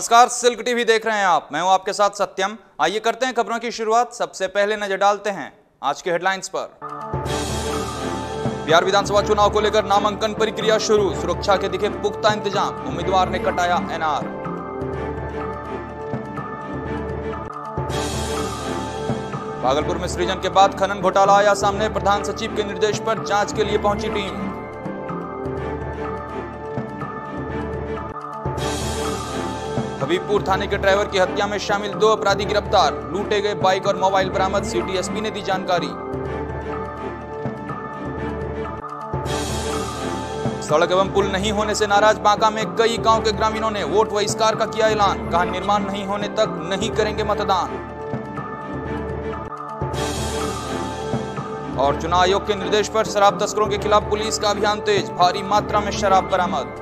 नमस्कार, silk TV देख रहे हैं आप। मैं हूं आपके साथ सत्यम। आइए करते हैं खबरों की शुरुआत। सबसे पहले नजर डालते हैं आज के हेडलाइंस पर। बिहार विधानसभा चुनाव को लेकर नामांकन प्रक्रिया शुरू, सुरक्षा के दिखे पुख्ता इंतजाम, उम्मीदवार ने कटाया एनआर। भागलपुर में सृजन के बाद खनन घोटाला आया सामने, प्रधान सचिव के निर्देश पर जांच के लिए पहुंची टीम। हबीबपुर थाने के ड्राइवर की हत्या में शामिल 2 अपराधी गिरफ्तार, लूटे गए बाइक और मोबाइल बरामद, सिटी एसपी ने दी जानकारी। सड़क एवं पुल नहीं होने से नाराज बांका में कई गांव के ग्रामीणों ने वोट बहिष्कार का किया ऐलान, कहा निर्माण नहीं होने तक नहीं करेंगे मतदान। और चुनाव आयोग के निर्देश पर शराब तस्करों के खिलाफ पुलिस का अभियान तेज, भारी मात्रा में शराब बरामद।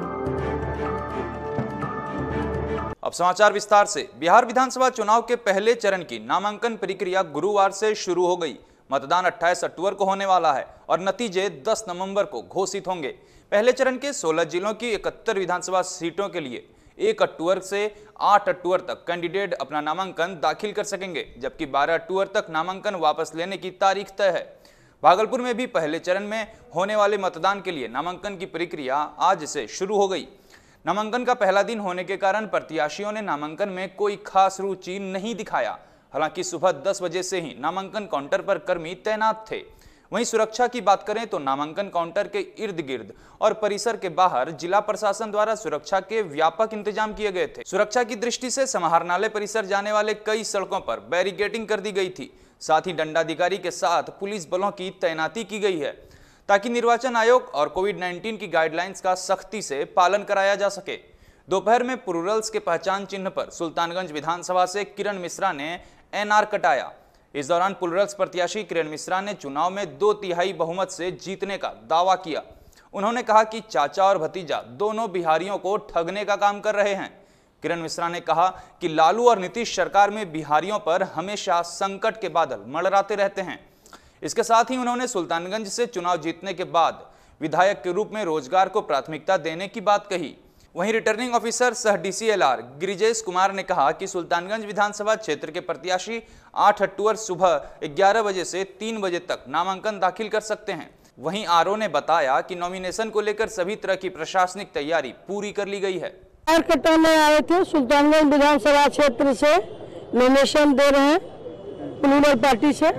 अब समाचार विस्तार से। बिहार विधानसभा चुनाव के पहले चरण की नामांकन प्रक्रिया गुरुवार से शुरू हो गई। मतदान 28 अक्टूबर को होने वाला है और नतीजे 10 नवंबर को घोषित होंगे। पहले चरण के 16 जिलों की 71 विधानसभा सीटों के लिए 1 अक्टूबर से 8 अक्टूबर तक कैंडिडेट अपना नामांकन दाखिल कर सकेंगे, जबकि 12 अक्टूबर तक नामांकन वापस लेने की तारीख तय है। भागलपुर में भी पहले चरण में होने वाले मतदान के लिए नामांकन की प्रक्रिया आज से शुरू हो गई। नामांकन का पहला दिन होने के कारण प्रत्याशियों ने नामांकन में कोई खास रुचि नहीं दिखाया। हालांकि सुबह 10 बजे से ही नामांकन काउंटर पर कर्मी तैनात थे। वहीं सुरक्षा की बात करें तो नामांकन काउंटर के इर्द गिर्द और परिसर के बाहर जिला प्रशासन द्वारा सुरक्षा के व्यापक इंतजाम किए गए थे। सुरक्षा की दृष्टि से समाहरणालय परिसर जाने वाले कई सड़कों पर बैरिकेडिंग कर दी गई थी। साथ ही दंडाधिकारी के साथ पुलिस बलों की तैनाती की गई है ताकि निर्वाचन आयोग और कोविड-19 की गाइडलाइंस का सख्ती से पालन कराया जा सके। दोपहर में प्लूरल्स के पहचान चिन्ह पर सुल्तानगंज विधानसभा से किरण मिश्रा ने एनआर कटाया। इस दौरान प्लूरल्स प्रत्याशी किरण मिश्रा ने चुनाव में 2/3 बहुमत से जीतने का दावा किया। उन्होंने कहा कि चाचा और भतीजा दोनों बिहारियों को ठगने का काम कर रहे हैं। किरण मिश्रा ने कहा कि लालू और नीतीश सरकार में बिहारियों पर हमेशा संकट के बादल मंडराते रहते हैं। इसके साथ ही उन्होंने सुल्तानगंज से चुनाव जीतने के बाद विधायक के रूप में रोजगार को प्राथमिकता देने की बात कही। वहीं रिटर्निंग ऑफिसर सह डीसीएलआर गिरिजेश कुमार ने कहा कि सुल्तानगंज विधानसभा क्षेत्र के प्रत्याशी 8 अक्टूबर सुबह 11 बजे से 3 बजे तक नामांकन दाखिल कर सकते हैं। वहीं आरओ ने बताया कि नॉमिनेशन को लेकर सभी तरह की प्रशासनिक तैयारी पूरी कर ली गई है। कटाने आए थे, सुल्तानगंज विधानसभा क्षेत्र से नॉमिनेशन दे रहे हैं प्लूरल पार्टी से,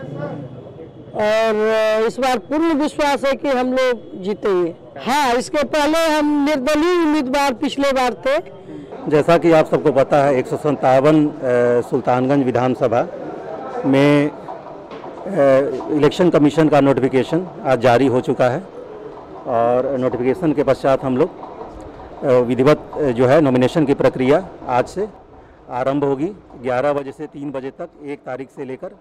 और इस बार पूर्ण विश्वास है कि हम लोग जीतेंगे। हाँ, इसके पहले हम निर्दलीय उम्मीदवार पिछले बार थे। जैसा कि आप सबको पता है 157 सुल्तानगंज विधानसभा में इलेक्शन कमीशन का नोटिफिकेशन आज जारी हो चुका है और नोटिफिकेशन के पश्चात हम लोग विधिवत जो है नॉमिनेशन की प्रक्रिया आज से आरंभ होगी। 11 बजे से 3 बजे तक 1 तारीख से लेकर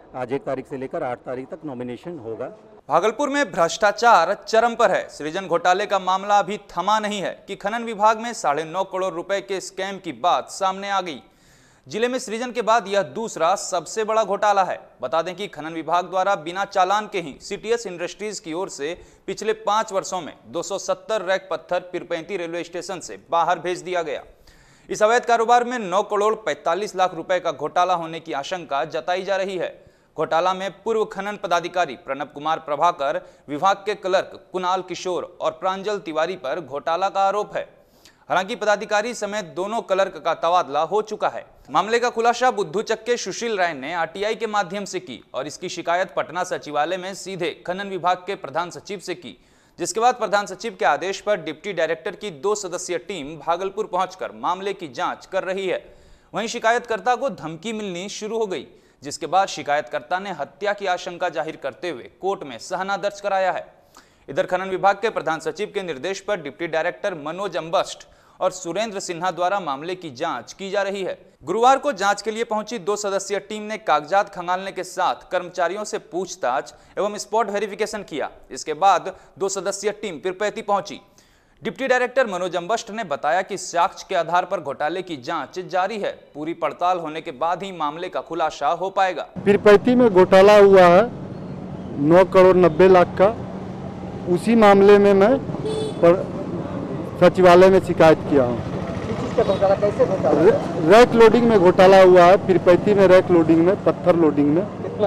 8 तारीख तक नॉमिनेशन होगा। भागलपुर में भ्रष्टाचार चरम पर है। सृजन घोटाले का मामला अभी थमा नहीं है कि खनन विभाग में 9.5 करोड़ रुपए के स्कैम की बात सामने आ गई। जिले में सृजन के बाद यह दूसरा सबसे बड़ा घोटाला है। बता दें कि खनन विभाग द्वारा बिना चालान के ही सीटीएस इंडस्ट्रीज की ओर से पिछले 5 वर्षों में 270 रैक पत्थर पीरपैंती रेलवे स्टेशन से बाहर भेज दिया गया। इस अवैध कारोबार में 9 करोड़ 45 लाख रुपए का घोटाला होने की आशंका जताई जा रही है। घोटाला में पूर्व खनन पदाधिकारी प्रणब कुमार प्रभाकर, विभाग के क्लर्क कुणाल किशोर और प्रांजल तिवारी पर घोटाला का आरोप है। हालांकि पदाधिकारी समेत दोनों क्लर्क का तबादला हो चुका है। मामले का खुलासा बुद्धूचक के सुशील राय ने आरटीआई के माध्यम से की और इसकी शिकायत पटना सचिवालय में सीधे खनन विभाग के प्रधान सचिव से की, जिसके बाद प्रधान सचिव के आदेश पर डिप्टी डायरेक्टर की 2 सदस्यीय टीम भागलपुर पहुंचकर मामले की जांच कर रही है। वहीं शिकायतकर्ता को धमकी मिलनी शुरू हो गई, जिसके बाद शिकायतकर्ता ने हत्या की आशंका जाहिर करते हुए कोर्ट में सहना दर्ज कराया है। इधर खनन विभाग के प्रधान सचिव के निर्देश पर डिप्टी डायरेक्टर मनोज अम्बस्ट और सुरेंद्र सिन्हा द्वारा मामले की जांच की जा रही है। गुरुवार को जांच के लिए पहुंची 2 सदस्यीय टीम ने कागजात खंगालने के साथ कर्मचारियों से पूछताछ एवं स्पॉट वेरिफिकेशन किया। इसके बाद 2 सदस्यीय टीम पीरपैंती पहुंची। डिप्टी डायरेक्टर मनोज अम्बस्ट ने बताया कि साक्ष्य के आधार पर घोटाले की जांच जारी है। पूरी पड़ताल होने के बाद ही मामले का खुलासा हो पाएगा। पीरपैंती में घोटाला हुआ है 9 करोड़ 90 लाख का। उसी मामले में मैं सचिवालय में शिकायत किया हूँ। क्या घोटाला, कैसे घोटाला? रैक लोडिंग में घोटाला हुआ है, फिरपैती में रैक लोडिंग में, पत्थर लोडिंग में कितना?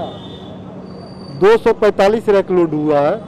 245 रैक लोड हुआ है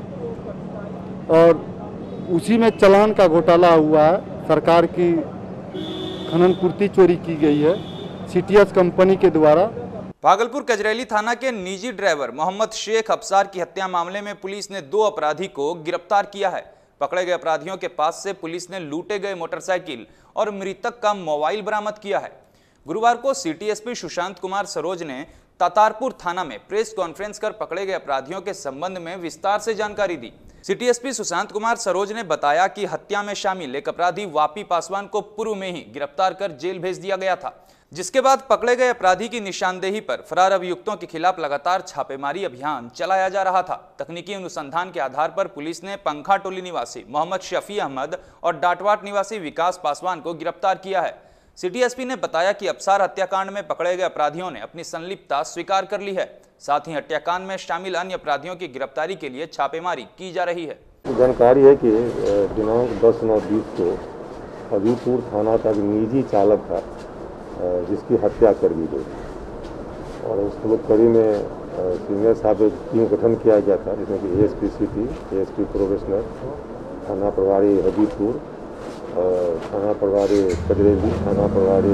और उसी में चालान का घोटाला हुआ है। सरकार की खनन पूर्ति चोरी की गई है सीटीएस कंपनी के द्वारा। भागलपुर कजरैली थाना के निजी ड्राइवर मोहम्मद शेख अफसार की हत्या मामले में पुलिस ने 2 अपराधी को गिरफ्तार किया है। पकड़े गए अपराधियों के पास से पुलिस ने लूटे गए मोटरसाइकिल और मृतक का मोबाइल बरामद किया है। गुरुवार को सिटी एसपी सुशांत कुमार सरोज ने तातारपुर थाना में प्रेस कॉन्फ्रेंस कर पकड़े गए अपराधियों के संबंध में विस्तार से जानकारी दी। सिटी एसपी सुशांत कुमार सरोज ने बताया कि हत्या में शामिल एक अपराधी वापी पासवान को पूर्व में ही गिरफ्तार कर जेल भेज दिया गया था, जिसके बाद पकड़े गए अपराधी की निशानदेही पर फरार अभियुक्तों के खिलाफ लगातार छापेमारी अभियान चलाया जा रहा था। तकनीकी अनुसंधान के आधार पर पुलिस ने पंखा टोली निवासी मोहम्मद शफी अहमद और डाटवाट निवासी विकास पासवान को गिरफ्तार किया है। सिटी एसपी ने बताया कि अफसार हत्याकांड में पकड़े गए अपराधियों ने अपनी संलिप्तता स्वीकार कर ली है। साथ ही हत्याकांड में शामिल अन्य अपराधियों की गिरफ्तारी के लिए छापेमारी की जा रही है। जानकारी है कि दिनांक 10/9/20 को हबीबपुर थाना का निजी चालक था जिसकी हत्या कर दी गई और उस कड़ी में सीनियर साहब एक टीम गठन किया गया था, जिसमें कि एएसपी सिटी, एएसपी प्रोबेशनर, थाना प्रभारी हबीबपुर, थाना प्रभारी कजरैली, थाना प्रभारी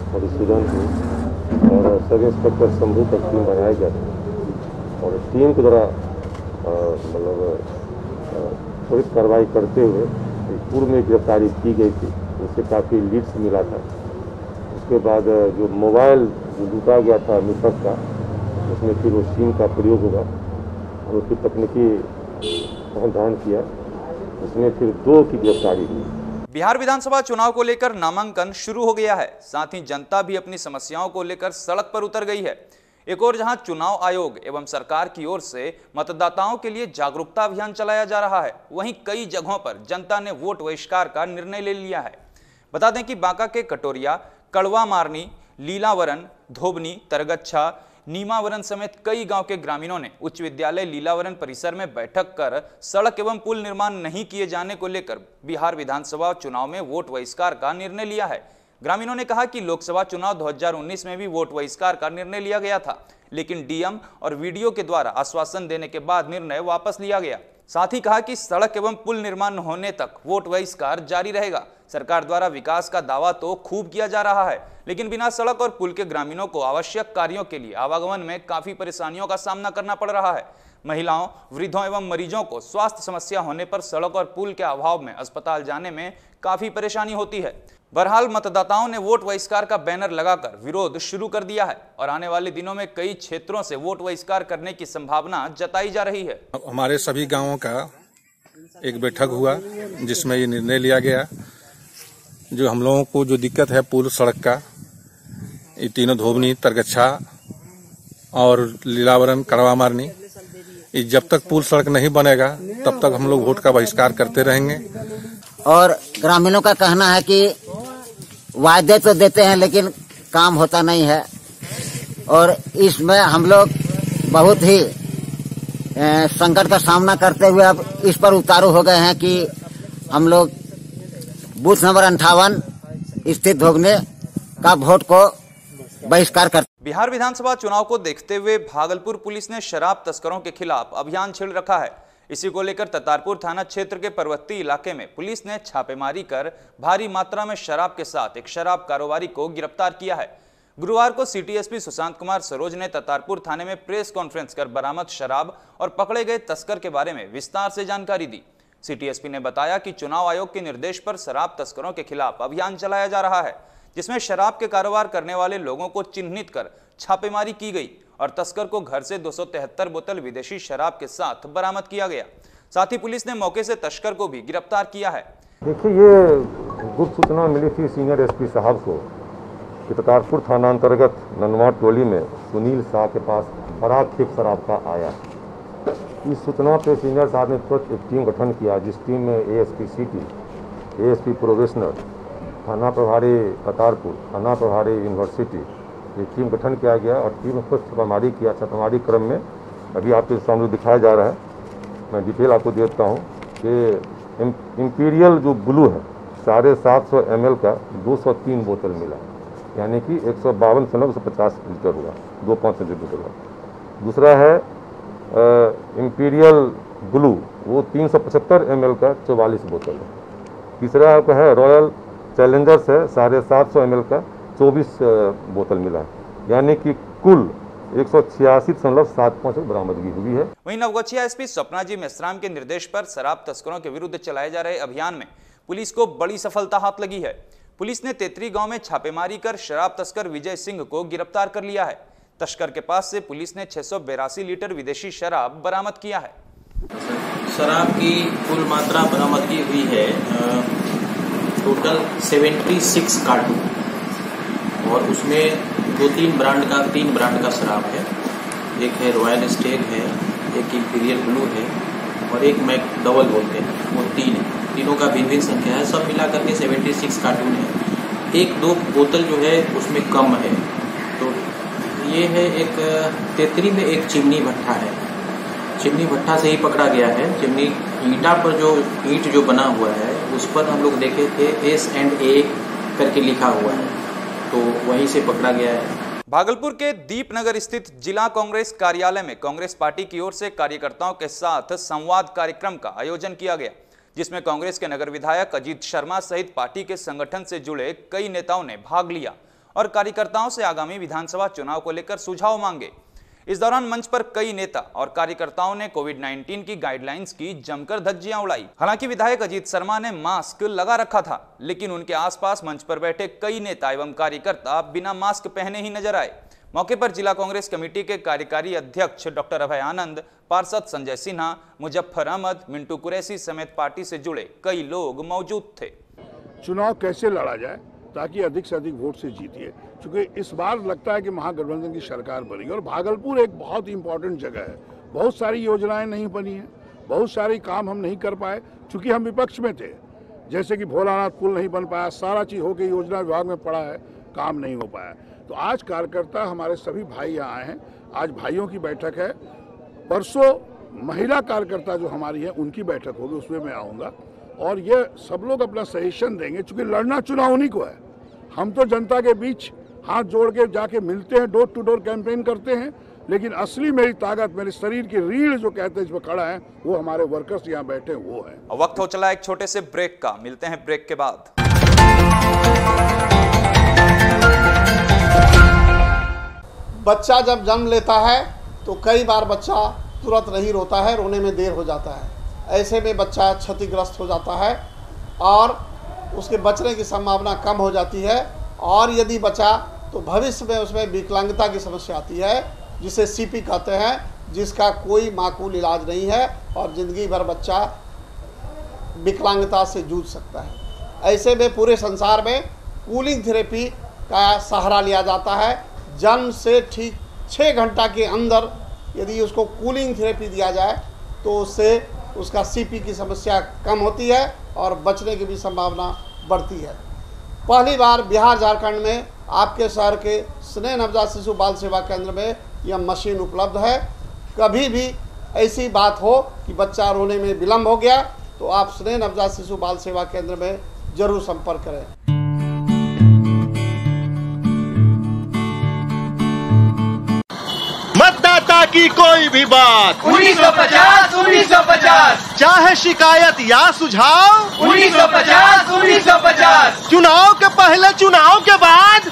मधुसूदनपुर और सब इंस्पेक्टर शंभू का टीम बनाया गया था और टीम के द्वारा मतलब त्वरित कार्रवाई करते हुए पूर्व में गिरफ्तारी की गई थी। उससे काफ़ी लीड्स मिला था। उसके बाद जो मोबाइल जो लूटा गया था मृतक का, उसमें फिर वो सिम का प्रयोग होगा और उसकी तकनीकी अनुसंधान किया, उसमें फिर 2 की गिरफ्तारी हुई। बिहार विधानसभा चुनाव को लेकर नामांकन शुरू हो गया है। साथ ही जनता भी अपनी समस्याओं को लेकर सड़क पर उतर गई है। एक और जहां चुनाव आयोग एवं सरकार की ओर से मतदाताओं के लिए जागरूकता अभियान चलाया जा रहा है, वहीं कई जगहों पर जनता ने वोट बहिष्कार का निर्णय ले लिया है। बता दें कि बांका के कटोरिया, कड़वा मारनी, लीलावरन, धोबनी, तरगच्छा, नीमावरन समेत कई गांव के ग्रामीणों ने उच्च विद्यालय लीलावरन परिसर में बैठक कर सड़क एवं पुल निर्माण नहीं किए जाने को लेकर बिहार विधानसभा चुनाव में वोट बहिष्कार का निर्णय लिया है। ग्रामीणों ने कहा कि लोकसभा चुनाव 2019 में भी वोट बहिष्कार का निर्णय लिया गया था, लेकिन डीएम और वीडियो के द्वारा आश्वासन देने के बाद निर्णय वापस लिया गया। साथ ही कहा कि सड़क एवं पुल निर्माण होने तक वोट बहिष्कार जारी रहेगा। सरकार द्वारा विकास का दावा तो खूब किया जा रहा है, लेकिन बिना सड़क और पुल के ग्रामीणों को आवश्यक कार्यों के लिए आवागमन में काफी परेशानियों का सामना करना पड़ रहा है। महिलाओं, वृद्धों एवं मरीजों को स्वास्थ्य समस्या होने पर सड़क और पुल के अभाव में अस्पताल जाने में काफी परेशानी होती है। बहरहाल मतदाताओं ने वोट बहिष्कार का बैनर लगाकर विरोध शुरू कर दिया है और आने वाले दिनों में कई क्षेत्रों से वोट बहिष्कार करने की संभावना जताई जा रही है। हमारे सभी गांवों का एक बैठक हुआ जिसमें ये निर्णय लिया गया, जो हम लोगों को जो दिक्कत है पुल सड़क का, ये तीनों धोबनी, तरगच्छा और लीलावरन, कड़वा मारनी, जब तक पुल सड़क नहीं बनेगा तब तक हम लोग वोट का बहिष्कार करते रहेंगे। और ग्रामीणों का कहना है कि वायदे तो देते हैं लेकिन काम होता नहीं है और इसमें हम लोग बहुत ही संकट का सामना करते हुए अब इस पर उतारू हो गए हैं कि हम लोग बूथ नंबर 58 स्थित भोगने का वोट को बहिष्कार करते। बिहार विधानसभा चुनाव को देखते हुए भागलपुर पुलिस ने शराब तस्करों के खिलाफ अभियान छेड़ रखा है। इसी को लेकर तातारपुर थाना क्षेत्र के पर्वतीय इलाके में पुलिस ने छापेमारी कर भारी मात्रा में शराब के साथ एक शराब कारोबारी को गिरफ्तार किया है। गुरुवार को सिटी एसपी सुशांत कुमार सरोज ने तातारपुर थाने में प्रेस कॉन्फ्रेंस कर बरामद शराब और पकड़े गए तस्कर के बारे में विस्तार से जानकारी दी। सिटी एसपी ने बताया कि चुनाव आयोग के निर्देश पर शराब तस्करों के खिलाफ अभियान चलाया जा रहा है, जिसमें शराब के कारोबार करने वाले लोगों को चिन्हित कर छापेमारी की गई और तस्कर को घर से 273 बोतल विदेशी शराब के साथ बरामद किया गया। साथ ही पुलिस ने मौके से तस्कर को भी गिरफ्तार किया है। देखिए, ये गुप्त सूचना मिली थी सीनियर एसपी साहब को कि तातारपुर थाना अंतर्गत ननवा टोली में सुनील शाह के पास बड़ा खेप शराब का आया। इस सूचना पे सीनियर साहब ने तुरंत एक टीम गठन किया, जिस टीम में एएसपी सिटी, एएसपी प्रोबेशनर, थाना प्रभारी तातारपुर, थाना प्रभारी यूनिवर्सिटी, ये टीम गठन किया गया और टीम को छापेमारी किया। छापेमारी क्रम में अभी आपके सामने दिखाया जा रहा है, मैं डिटेल आपको देता हूँ कि इम्पीरियल जो ब्लू है 750 ml का 203 बोतल मिला, यानी कि 152.150 लीटर हुआ, 2.5 सेंटीमीटर हुआ। दूसरा है इम्पीरियल ब्लू, वो 375 ml का 44 बोतल है। तीसरा आपका है रॉयल चैलेंजर्स है, 750 ml का 24 बोतल मिला, यानी कि कुल 186.75 बरामदगी हुई है। वहीं नवगछिया एसपी स्वप्ना जी मेश्राम के निर्देश पर शराब तस्करों के विरुद्ध चलाए जा रहे अभियान में पुलिस को बड़ी सफलता हाथ लगी है। पुलिस ने तेतरी गांव में छापेमारी कर शराब तस्कर विजय सिंह को गिरफ्तार कर लिया है। तस्कर के पास से पुलिस ने 682 लीटर विदेशी शराब बरामद किया है। शराब की कुल मात्रा बरामदगी हुई है टोटल 76 कार्टून, और उसमें 3 ब्रांड का शराब है। एक है रॉयल स्टेग है, एक इंपीरियल ब्लू है और एक मैक डबल बोलते हैं, वो 3 है। तीनों का भिन्न संख्या है, सब मिला करके 76 कार्टून है। 1-2 बोतल जो है उसमें कम है। तो ये है एक तेतरी में एक चिमनी भट्ठा है, चिमनी भट्ठा से ही पकड़ा गया है। चिमनी ईंटा पर जो ईंट जो बना हुआ है उस पर हम लोग देखे थे S&A करके लिखा हुआ है, तो वहीं से पकड़ा गया है। भागलपुर के दीपनगर स्थित जिला कांग्रेस कार्यालय में कांग्रेस पार्टी की ओर से कार्यकर्ताओं के साथ संवाद कार्यक्रम का आयोजन किया गया, जिसमें कांग्रेस के नगर विधायक अजीत शर्मा सहित पार्टी के संगठन से जुड़े कई नेताओं ने भाग लिया और कार्यकर्ताओं से आगामी विधानसभा चुनाव को लेकर सुझाव मांगे। इस दौरान मंच पर कई नेता और कार्यकर्ताओं ने कोविड-19 की गाइडलाइंस की जमकर धज्जियां उड़ाई। हालांकि विधायक अजीत शर्मा ने मास्क लगा रखा था, लेकिन उनके आसपास मंच पर बैठे कई नेता एवं कार्यकर्ता बिना मास्क पहने ही नजर आए। मौके पर जिला कांग्रेस कमेटी के कार्यकारी अध्यक्ष डॉक्टर अभय आनंद, पार्षद संजय सिन्हा, मुजफ्फर अहमद, मिंटू कुरैशी समेत पार्टी से जुड़े कई लोग मौजूद थे। चुनाव कैसे लड़ा जाए ताकि अधिक से अधिक वोट से जीतिए, क्योंकि इस बार लगता है कि महागठबंधन की सरकार बनेगी और भागलपुर एक बहुत इंपॉर्टेंट जगह है। बहुत सारी योजनाएं नहीं बनी हैं, बहुत सारी काम हम नहीं कर पाए क्योंकि हम विपक्ष में थे। जैसे कि भोलानाथ पुल नहीं बन पाया, सारा चीज होकर योजना विभाग में पड़ा है, काम नहीं हो पाया। तो आज कार्यकर्ता हमारे सभी भाई यहाँ आए हैं, आज भाइयों की बैठक है। परसों महिला कार्यकर्ता जो हमारी है उनकी बैठक होगी, उसमें मैं आऊँगा और ये सब लोग अपना सजेशन देंगे, क्योंकि लड़ना चुनाव उन्हीं को है। हम तो जनता के बीच हाथ जोड़ के जाके मिलते हैं, डोर टू डोर कैंपेन करते हैं, लेकिन असली मेरी ताकत, मेरे शरीर की रीढ़ जो कहते हैं इसमें खड़ा है, वो हमारे वर्कर्स यहाँ बैठे वो है। वक्त हो चला एक छोटे से ब्रेक का, मिलते हैं ब्रेक के बाद। बच्चा जब जन्म लेता है तो कई बार बच्चा तुरंत नहीं रोता है, रोने में देर हो जाता है। ऐसे में बच्चा क्षतिग्रस्त हो जाता है और उसके बचने की संभावना कम हो जाती है, और यदि बचा तो भविष्य में उसमें विकलांगता की समस्या आती है, जिसे CP कहते हैं, जिसका कोई माकूल इलाज नहीं है और ज़िंदगी भर बच्चा विकलांगता से जूझ सकता है। ऐसे में पूरे संसार में कूलिंग थेरेपी का सहारा लिया जाता है। जन्म से ठीक 6 घंटा के अंदर यदि उसको कूलिंग थेरेपी दिया जाए तो उससे उसका CP की समस्या कम होती है और बचने की भी संभावना बढ़ती है। पहली बार बिहार झारखंड में आपके शहर के स्नेह नवजात शिशु बाल सेवा केंद्र में यह मशीन उपलब्ध है। कभी भी ऐसी बात हो कि बच्चा रोने में विलम्ब हो गया तो आप स्नेह नवजात शिशु बाल सेवा केंद्र में जरूर संपर्क करें। मतदाता की कोई भी बात 1950 चाहे शिकायत या सुझाव 1950 चुनाव के पहले चुनाव के बाद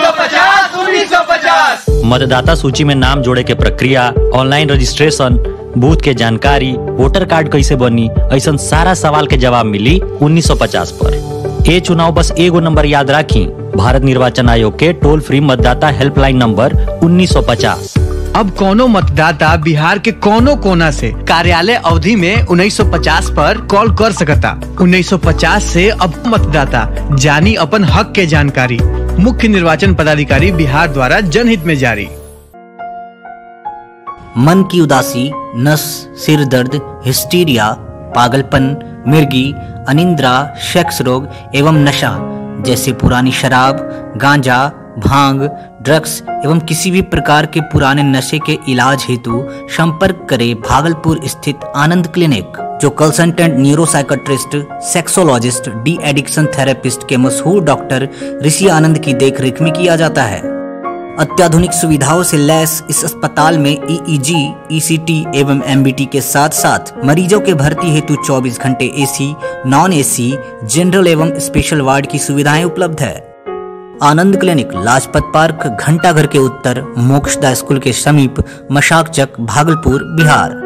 1950 मतदाता सूची में नाम जोड़े के प्रक्रिया, ऑनलाइन रजिस्ट्रेशन, बूथ के जानकारी, वोटर कार्ड कैसे बनी, ऐसा सारा सवाल के जवाब मिली 1950 पर। ये चुनाव बस एगो नंबर याद राखी, भारत निर्वाचन आयोग के टोल फ्री मतदाता हेल्पलाइन नंबर 1950। अब कोनो मतदाता बिहार के कोनो कोना से कार्यालय अवधि में 1950 पर कॉल कर सकता। 1950 से अब मतदाता जानी अपन हक के जानकारी। मुख्य निर्वाचन पदाधिकारी बिहार द्वारा जनहित में जारी। मन की उदासी, नस, सिर दर्द, हिस्टीरिया, पागलपन, मिर्गी, अनिद्रा, सेक्स रोग एवं नशा जैसे पुरानी शराब, गांजा, भांग, ड्रग्स एवं किसी भी प्रकार के पुराने नशे के इलाज हेतु संपर्क करें भागलपुर स्थित आनंद क्लिनिक। जो consultant neuropsychiatrist, sexologist, de addiction therapist के मशहूर डॉक्टर ऋषि आनंद की देखरेख में किया जाता है। अत्याधुनिक सुविधाओं से लैस इस अस्पताल में ईईजी, ईसीटी एवं एमबीटी के साथ साथ मरीजों के भर्ती हेतु 24 घंटे एसी, नॉन एसी, जनरल एवं स्पेशल वार्ड की सुविधाएं उपलब्ध है। आनंद क्लिनिक लाजपत पार्क, घंटाघर के उत्तर, मोक्षदा स्कूल के समीप, मशाक चक, भागलपुर, बिहार।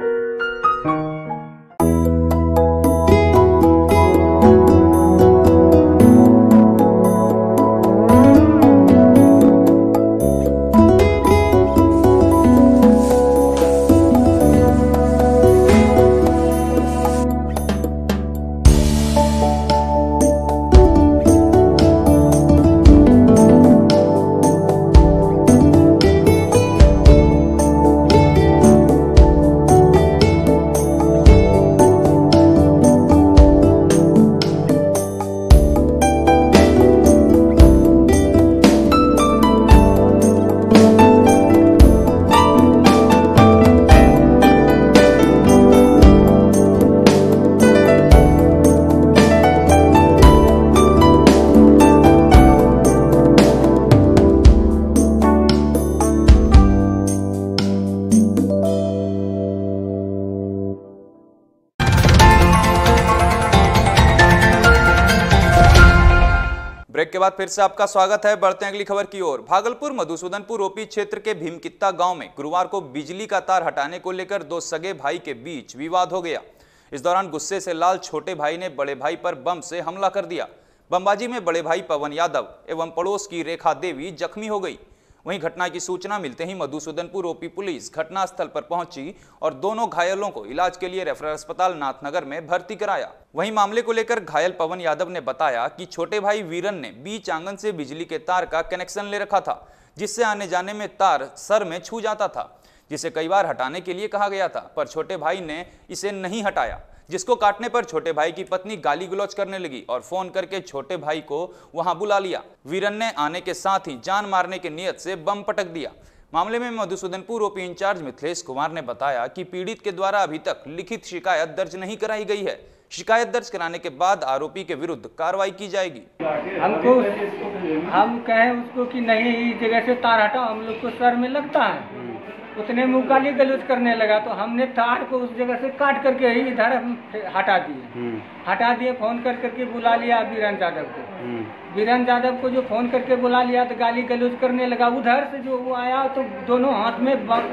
ब्रेक के बाद फिर से आपका स्वागत है। बढ़ते हैं अगली खबर की ओर। भागलपुर मधुसूदनपुर ओपी क्षेत्र के भीमकित्ता गांव में गुरुवार को बिजली का तार हटाने को लेकर दो सगे भाई के बीच विवाद हो गया। इस दौरान गुस्से से लाल छोटे भाई ने बड़े भाई पर बम से हमला कर दिया। बमबाजी में बड़े भाई पवन यादव एवं पड़ोस की रेखा देवी जख्मी हो गई। वहीं घटना की सूचना मिलते ही मधुसूदनपुर ओपी पुलिस घटनास्थल पर पहुंची और दोनों घायलों को इलाज के लिए रेफरल अस्पताल नाथनगर में भर्ती कराया। वहीं मामले को लेकर घायल पवन यादव ने बताया कि छोटे भाई वीरन ने बीच आंगन से बिजली के तार का कनेक्शन ले रखा था, जिससे आने जाने में तार सर में छू जाता था, जिसे कई बार हटाने के लिए कहा गया था, पर छोटे भाई ने इसे नहीं हटाया, जिसको काटने पर छोटे भाई की पत्नी गाली गलौज करने लगी और फोन करके छोटे भाई को वहां बुला लिया। वीरन ने आने के साथ ही जान मारने की नियत से बम पटक दिया। मामले में मधुसूदनपुर ओपी इंचार्ज मिथिलेश कुमार ने बताया कि पीड़ित के द्वारा अभी तक लिखित शिकायत दर्ज नहीं कराई गई है। शिकायत दर्ज कराने के बाद आरोपी के विरुद्ध कार्रवाई की जाएगी। हम कहें उसको कि नहीं इस जगह से तार हटाओ, हम लोग को सर में लगता है, उतने मुँह गाली गलौज करने लगा तो हमने तार को उस जगह से काट करके ही इधर हटा दिए। फोन करके बुला लिया वीरन यादव को। वीरन यादव को जो फोन करके बुला लिया तो गाली गलौज करने लगा। उधर से जो वो आया तो दोनों हाथ में बम,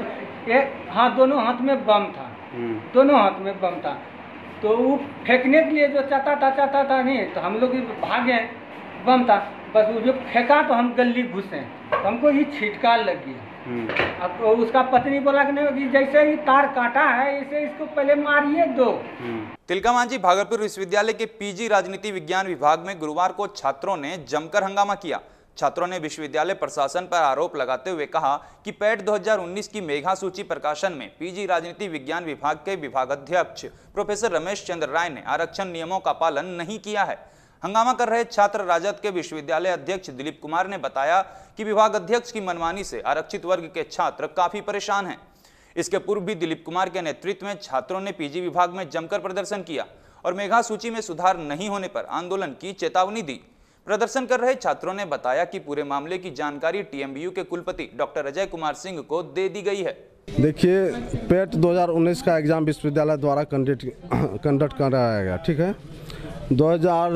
दोनों हाथ में बम था, दोनों हाथ में बम था। तो वो फेंकने के लिए जो चाहता था नहीं तो हम लोग भागे, बम था, बस वो जो फेंका तो हम गली घुसे, तो हमको ही छिटका लग गया। अब तो उसका पत्नी बोला कि जैसे ही तार काटा है ऐसे इसको पहले मारिए दो। तिलका मांझी भागलपुर विश्वविद्यालय के पीजी राजनीति विज्ञान विभाग में गुरुवार को छात्रों ने जमकर हंगामा किया। छात्रों ने विश्वविद्यालय प्रशासन पर आरोप लगाते हुए कहा कि पैट 2019 की मेघा सूची प्रकाशन में पीजी राजनीति विज्ञान विभाग के विभागाध्यक्ष प्रोफेसर रमेश चंद्र राय ने आरक्षण नियमों का पालन नहीं किया है। हंगामा कर रहे छात्र राजद के विश्वविद्यालय अध्यक्ष दिलीप कुमार ने बताया कि विभाग अध्यक्ष की मनमानी से आरक्षित वर्ग के छात्र काफी परेशान हैं। इसके पूर्व भी दिलीप कुमार के नेतृत्व में छात्रों ने पीजी विभाग में जमकर प्रदर्शन किया और मेघा सूची में सुधार नहीं होने पर आंदोलन की चेतावनी दी। प्रदर्शन कर रहे छात्रों ने बताया कि पूरे मामले की जानकारी टीएमबीयू के कुलपति डॉक्टर अजय कुमार सिंह को दे दी गई है। देखिए, पेट 2019 का एग्जाम विश्वविद्यालय द्वारा कंडक्ट कराया गया, ठीक है। 2000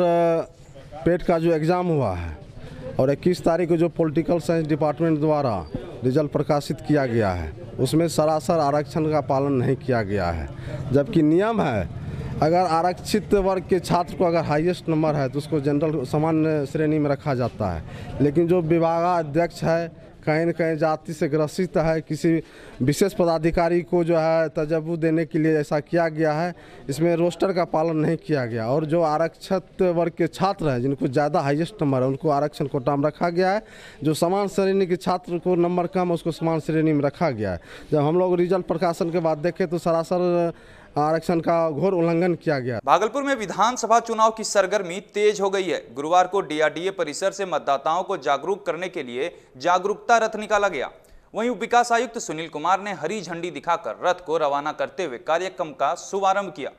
पेट का जो एग्ज़ाम हुआ है और 21 तारीख को जो पॉलिटिकल साइंस डिपार्टमेंट द्वारा रिजल्ट प्रकाशित किया गया है उसमें सरासर आरक्षण का पालन नहीं किया गया है। जबकि नियम है, अगर आरक्षित वर्ग के छात्र को अगर हाईएस्ट नंबर है तो उसको जनरल सामान्य श्रेणी में रखा जाता है। लेकिन जो विभागाध्यक्ष है कहीं न कहीं जाति से ग्रसित है, किसी विशेष पदाधिकारी को जो है तजब्बू देने के लिए ऐसा किया गया है। इसमें रोस्टर का पालन नहीं किया गया और जो आरक्षित वर्ग के छात्र हैं जिनको ज़्यादा हाईएस्ट नंबर है उनको आरक्षण कोटा में रखा गया है। जो समान श्रेणी के छात्र को नंबर कम है उसको समान श्रेणी में रखा गया है। जब हम लोग रिजल्ट प्रकाशन के बाद देखें तो सरासर आरक्षण का घोर उल्लंघन किया गया। भागलपुर में विधानसभा चुनाव की सरगर्मी तेज हो गई है। गुरुवार को डीआरडीए परिसर से मतदाताओं को जागरूक करने के लिए जागरूकता रथ निकाला गया। वहीं उप विकास आयुक्त सुनील कुमार ने हरी झंडी दिखाकर रथ को रवाना करते हुए कार्यक्रम का शुभारंभ किया।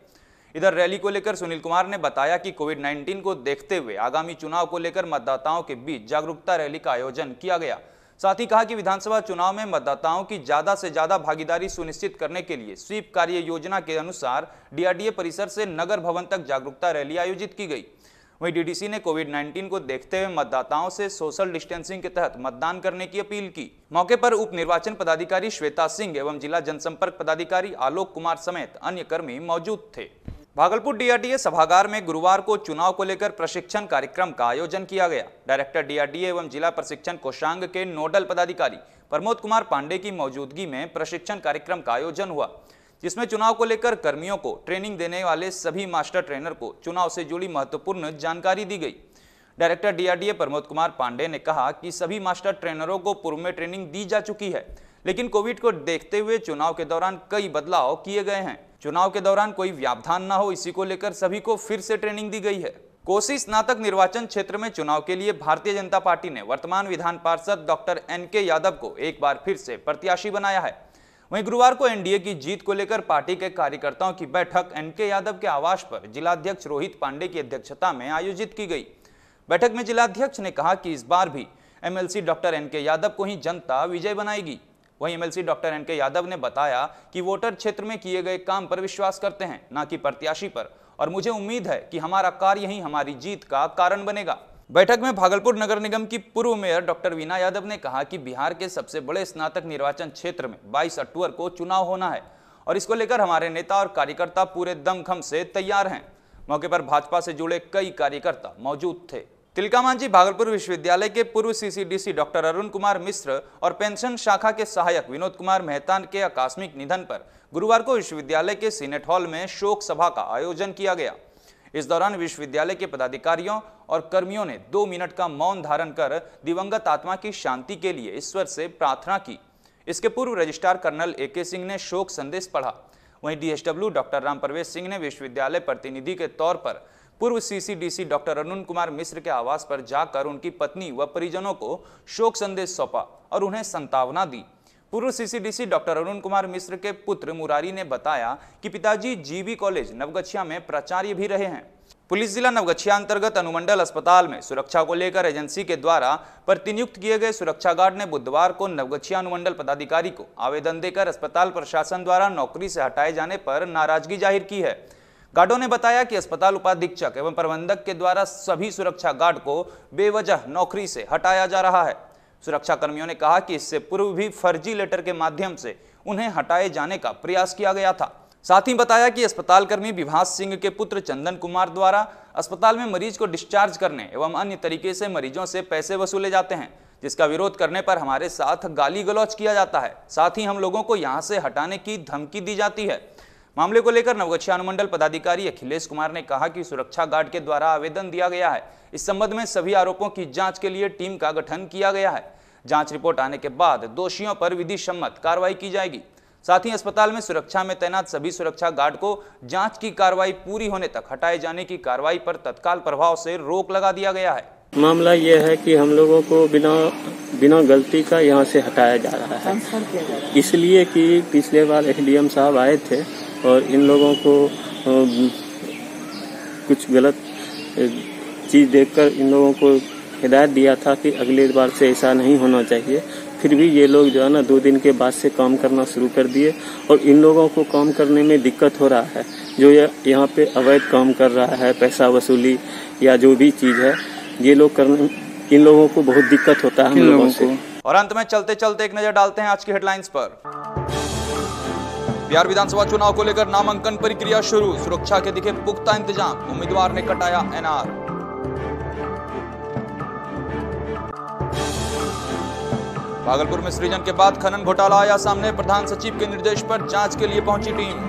इधर रैली को लेकर सुनील कुमार ने बताया कि कोविड-19 को देखते हुए आगामी चुनाव को लेकर मतदाताओं के बीच जागरूकता रैली का आयोजन किया गया। साथ ही कहा कि विधानसभा चुनाव में मतदाताओं की ज्यादा से ज्यादा भागीदारी सुनिश्चित करने के लिए स्वीप कार्य योजना के अनुसार डीआरडीए परिसर से नगर भवन तक जागरूकता रैली आयोजित की गई। वहीं डीडीसी ने कोविड-19 को देखते हुए मतदाताओं से सोशल डिस्टेंसिंग के तहत मतदान करने की अपील की। मौके पर उप निर्वाचन पदाधिकारी श्वेता सिंह एवं जिला जनसंपर्क पदाधिकारी आलोक कुमार समेत अन्य कर्मी मौजूद थे। भागलपुर डीआरडीए सभागार में गुरुवार को चुनाव को लेकर प्रशिक्षण कार्यक्रम का आयोजन किया गया। डायरेक्टर डीआरडीए एवं जिला प्रशिक्षण कोषांग के नोडल पदाधिकारी प्रमोद कुमार पांडे की मौजूदगी में प्रशिक्षण कार्यक्रम का आयोजन हुआ, जिसमें चुनाव को लेकर कर्मियों को ट्रेनिंग देने वाले सभी मास्टर ट्रेनर को चुनाव से जुड़ी महत्वपूर्ण जानकारी दी गई। डायरेक्टर डीआरडीए प्रमोद कुमार पांडे ने कहा कि सभी मास्टर ट्रेनरों को पूर्व में ट्रेनिंग दी जा चुकी है, लेकिन कोविड को देखते हुए चुनाव के दौरान कई बदलाव किए गए हैं। चुनाव के दौरान कोई व्यवधान न हो, इसी को लेकर सभी को फिर से ट्रेनिंग दी गई है। कोसी स्नातक निर्वाचन क्षेत्र में चुनाव के लिए भारतीय जनता पार्टी ने वर्तमान विधान पार्षद डॉक्टर एनके यादव को एक बार फिर से प्रत्याशी बनाया है। वहीं गुरुवार को एनडीए की जीत को लेकर पार्टी के कार्यकर्ताओं की बैठक एनके यादव के आवास पर जिलाध्यक्ष रोहित पांडे की अध्यक्षता में आयोजित की गई। बैठक में जिलाध्यक्ष ने कहा कि इस बार भी एमएलसी डॉक्टर एनके यादव को ही जनता विजय बनाएगी। वहीं एमएलसी डॉक्टर एनके यादव ने बताया कि वोटर क्षेत्र में किए गए काम पर विश्वास करते हैं, न कि प्रत्याशी पर, और मुझे उम्मीद है कि हमारा कार्य ही हमारी जीत का कारण बनेगा। बैठक में भागलपुर नगर निगम की पूर्व मेयर डॉक्टर वीना यादव ने कहा कि बिहार के सबसे बड़े स्नातक निर्वाचन क्षेत्र में 22 अक्टूबर को चुनाव होना है और इसको लेकर हमारे नेता और कार्यकर्ता पूरे दमखम से तैयार हैं। मौके पर भाजपा से जुड़े कई कार्यकर्ता मौजूद थे। तिलका मांझी भागलपुर विश्वविद्यालय के पूर्व सीसीडीसी डॉक्टर अरुण कुमार मिश्र और पेंशन शाखा के सहायक विनोद कुमार मेहता के आकस्मिक निधन पर गुरुवार को विश्वविद्यालय के सीनेट हॉल में शोक सभा का आयोजन किया गया। इस दौरान विश्वविद्यालय के पदाधिकारियों और कर्मियों ने 2 मिनट का मौन धारण कर दिवंगत आत्मा की शांति के लिए ईश्वर से प्रार्थना की। इसके पूर्व रजिस्ट्रार कर्नल AK सिंह ने शोक संदेश पढ़ा। वहीं DSW डॉक्टर राम प्रवेश सिंह ने विश्वविद्यालय प्रतिनिधि के तौर पर पूर्व CCDC डॉक्टर अरुण कुमार मिश्र के आवास पर जाकर उनकी पत्नी व परिजनों को शोक संदेश सौंपा और उन्हें सांत्वना दी। पूर्व CCDC डॉक्टर अरुण कुमार मिश्र के पुत्र मुरारी ने बताया कि पिताजी GB कॉलेज नवगछिया में प्राचार्य भी रहे हैं। पुलिस जिला नवगछिया अंतर्गत अनुमंडल अस्पताल में सुरक्षा को लेकर एजेंसी के द्वारा प्रतिनियुक्त किए गए सुरक्षा गार्ड ने बुधवार को नवगछिया अनुमंडल पदाधिकारी को आवेदन देकर अस्पताल प्रशासन द्वारा नौकरी से हटाए जाने पर नाराजगी जाहिर की है। गार्डों ने बताया कि अस्पताल उपाधीक्षक एवं प्रबंधक के द्वारा सभी सुरक्षा गार्ड को बेवजह नौकरी से हटाया जा रहा है। सुरक्षा कर्मियों ने कहा कि इससे पूर्व भी फर्जी लेटर के माध्यम से उन्हें हटाए जाने का प्रयास किया गया था। साथ ही बताया कि अस्पताल कर्मी विभास सिंह के पुत्र चंदन कुमार द्वारा अस्पताल में मरीज को डिस्चार्ज करने एवं अन्य तरीके से मरीजों से पैसे वसूले जाते हैं, जिसका विरोध करने पर हमारे साथ गाली गलौज किया जाता है। साथ ही हम लोगों को यहां से हटाने की धमकी दी जाती है। मामले को लेकर नवगछिया अनुमंडल पदाधिकारी अखिलेश कुमार ने कहा कि सुरक्षा गार्ड के द्वारा आवेदन दिया गया है। इस संबंध में सभी आरोपों की जांच के लिए टीम का गठन किया गया है। जांच रिपोर्ट आने के बाद दोषियों पर विधि सम्मत कार्रवाई की जाएगी। साथ ही अस्पताल में सुरक्षा में तैनात सभी सुरक्षा गार्ड को जांच की कार्रवाई पूरी होने तक हटाए जाने की कार्रवाई पर तत्काल प्रभाव से रोक लगा दिया गया है। मामला ये है कि हम लोगों को बिना गलती का यहाँ से हटाया जा रहा है, इसलिए कि पिछले बार SDM साहब आए थे और इन लोगों को कुछ गलत चीज़ देखकर इन लोगों को हिदायत दिया था कि अगले बार से ऐसा नहीं होना चाहिए। फिर भी ये लोग जो है ना 2 दिन के बाद से काम करना शुरू कर दिए और इन लोगों को काम करने में दिक्कत हो रहा है। जो यहाँ पे अवैध काम कर रहा है, पैसा वसूली या जो भी चीज़ है, ये लोग करने इन लोगों को बहुत दिक्कत होता है हम लोगों से। और अंत में चलते चलते एक नजर डालते हैं आज की हेडलाइंस पर। बिहार विधानसभा चुनाव को लेकर नामांकन प्रक्रिया शुरू, सुरक्षा के दिखे पुख्ता इंतजाम, उम्मीदवार ने कटाया NR। भागलपुर में सृजन के बाद खनन घोटाला आया सामने, प्रधान सचिव के निर्देश पर जांच के लिए पहुंची टीम।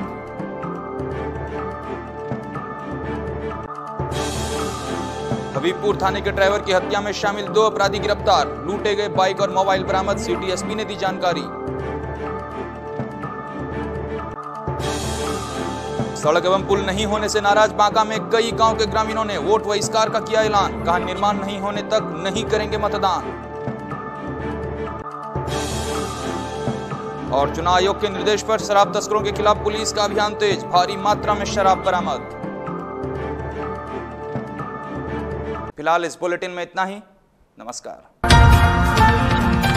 हबीबपुर थाने के ड्राइवर की हत्या में शामिल 2 अपराधी गिरफ्तार, लूटे गए बाइक और मोबाइल बरामद, सिटी एसपी ने दी जानकारी। सड़क एवं पुल नहीं होने से नाराज बांका में कई गांव के ग्रामीणों ने वोट बहिष्कार का किया ऐलान, कहा निर्माण नहीं होने तक नहीं करेंगे मतदान। और चुनाव आयोग के निर्देश पर शराब तस्करों के खिलाफ पुलिस का अभियान तेज, भारी मात्रा में शराब बरामद। फिलहाल इस बुलेटिन में इतना ही। नमस्कार।